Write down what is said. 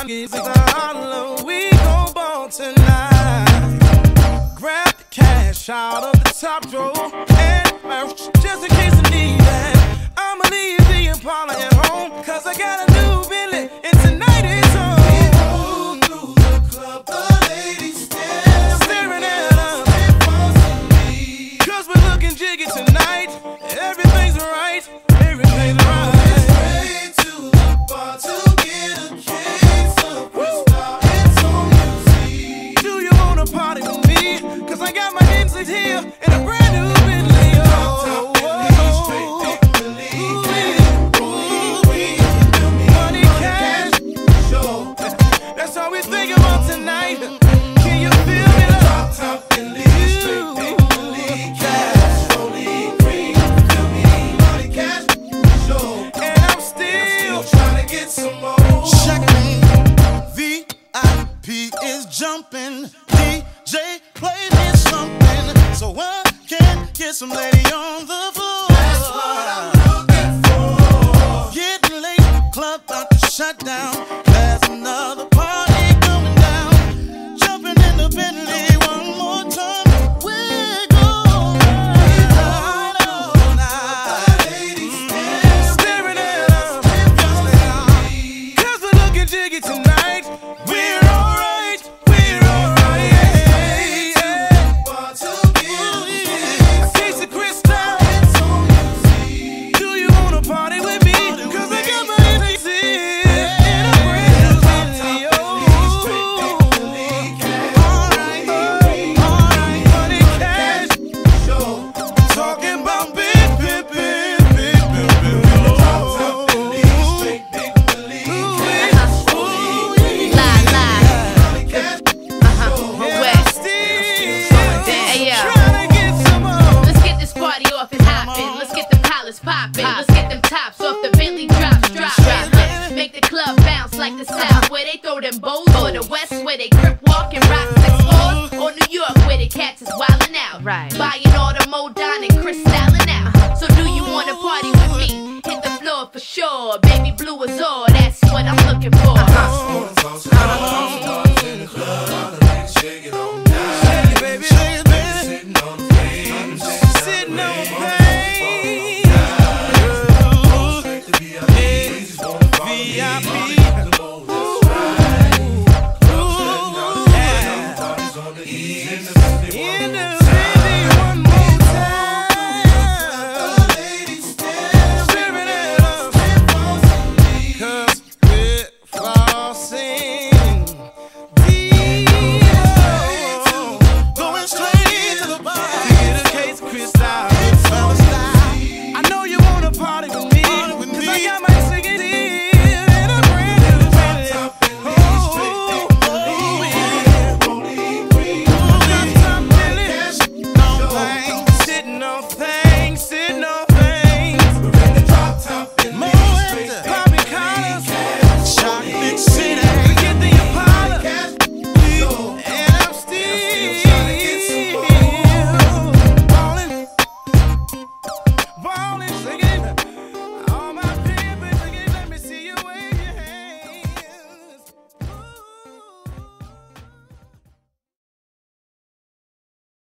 time is hollow. We gon' ball tonight. Grab the cash out of the top drawer and merch just in case I need that. I'ma leave the Impala at home, cause I got a new Bentley and tonight is on. We move through the club, the ladies staring at us, cause we're looking jiggy tonight. Everything's right, everything's right. Straight to the bar to get a case of Cristal and some music. Do you wanna party with me? Cause I got my insides here and a brand new Bentley. That's all we think about tonight. Can you feel me? Top, top, and lead straight, big Bentley cash. Rolling green, feel me? Money cash, sure. And I'm still trying to get some more. Check me, VIP is jumping. DJ play me something so I can get some lady on the floor. That's what I'm looking for. Getting late, club about to shut down. There's another party going down. Jumping in the Bentley one more time. We're going right all night. Ladies staring at us, cause we're looking jiggy tonight. We're alright, we're alright. A case of Cristal and some music. Do you wanna party with me? Cause I got my energy in a brand new Bentley. Alright, money cash. Talking about big poppin'. Let's get them tops off the Bentley drops, droppin'. Make the club bounce like the South, where they throw them bows, or the West, where they crip walk and rock 6-4s, or New York, where the cats is wildin' out, buying all the Modon and Crystalin' out. So do you wanna party with me? Hit the floor for sure. Baby blue is all, that's what I'm looking for.